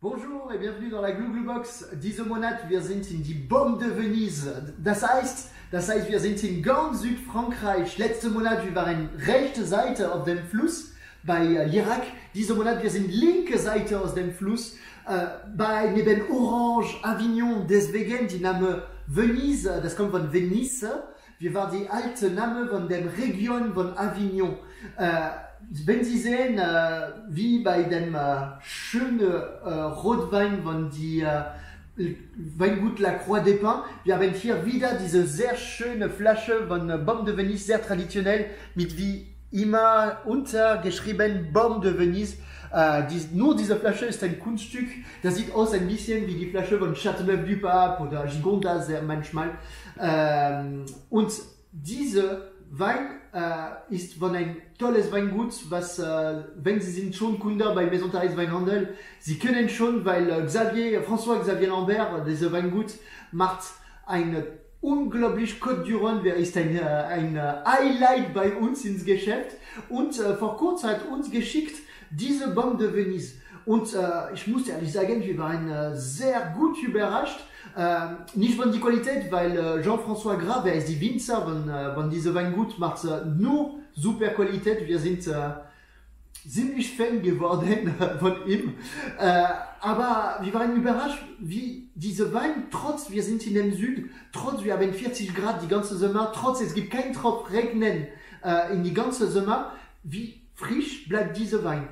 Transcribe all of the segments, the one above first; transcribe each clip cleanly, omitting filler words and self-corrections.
Bonjour et bienvenue dans la Glu Glu Box. Diese Monat, wir sind in die Bombe de Venise. Das heißt, wir sind in ganz Südfrankreich. Letzten Monat, wir waren rechte Seite auf dem Fluss bei Irak. Diesen Monat, wir sind linke Seite aus dem Fluss bei neben Orange, Avignon. Deswegen die Name Venise, das kommt von Venice. Wir waren die alte Name von der Region von Avignon. Wenn Sie sehen, wie bei dem schönen Rotwein von die Weingut La Croix des Pins, wir haben hier wieder diese sehr schöne Flasche von Bombe de Venise, sehr traditionell, mit wie immer untergeschrieben Bombe de Venise. Nur diese Flasche ist ein Kunststück, das sieht aus ein bisschen wie die Flasche von Châteauneuf-du-Pape oder Gigonda sehr manchmal. Und diese Wein ist von ein tolles Weingut, was, wenn Sie sind schon Kunde bei Maison Therese Weinhandel, Sie können schon, weil François-Xavier Lambert, diese Weingut, macht eine unglaublich Côte du Rhône, ist ein Highlight bei uns ins Geschäft und vor kurzem hat uns geschickt diese Bombe de Venise. Und ich muss ehrlich sagen, wir waren sehr gut überrascht. Nicht von der Qualität, weil Jean-François Grave, ist die Winzer von diesem Weingut, macht nur super Qualität. Wir sind ziemlich Fan geworden von ihm. Aber wir waren überrascht, wie dieser Wein, trotz wir sind in dem Süden, trotz wir haben 40 Grad die ganze Sommer, trotz es gibt keinen Tropfen Regnen in die ganze Sommer, wie frisch bleibt dieser Wein.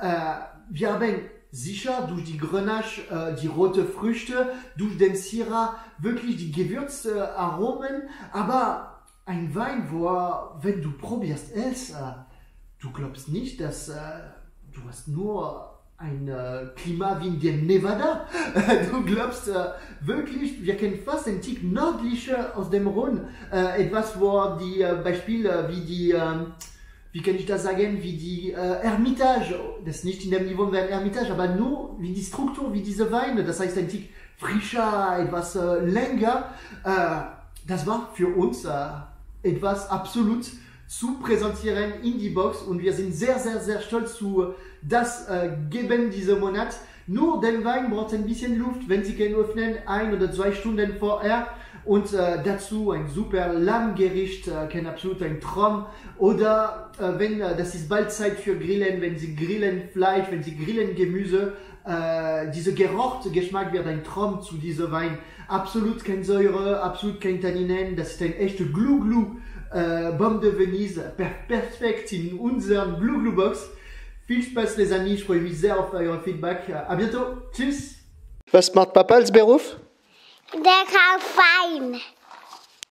Wir haben sicher durch die Grenache, die rote Früchte, durch den Syrah, wirklich die Gewürzaromen, aber ein Wein, wo, wenn du probierst es, du glaubst nicht, dass du hast nur ein Klima wie in dem Nevada. Du glaubst wirklich, wir kennen fast ein Tick nördlicher aus dem Rhône, etwas, wo die Beispiele wie die wie kann ich das sagen, wie die Hermitage, das ist nicht in dem Niveau wie ein Hermitage, aber nur wie die Struktur, wie diese Weine, das heißt ein Tick frischer, etwas länger, das war für uns etwas absolut zu präsentieren in die Box und wir sind sehr, sehr, sehr stolz zu das geben diesen Monat. Nur den Wein braucht ein bisschen Luft, wenn Sie können öffnen, 1 oder 2 Stunden vorher. Und dazu ein super Lammgericht, kein absolut ein Traum. Oder wenn das ist bald Zeit für Grillen, wenn Sie grillen Fleisch, wenn Sie grillen Gemüse, dieser gerochte Geschmack wird ein Traum zu diesem Wein. Absolut kein Säure, absolut kein Tanninen, das ist ein echter Glu-Glu Bombe de Venise, perfekt in unserer Glu-Glu-Box. Viel Spaß, les amis, ich freue mich sehr auf euer Feedback. À bientôt, tschüss! Was macht Papa als Beruf? Der kauft Wein.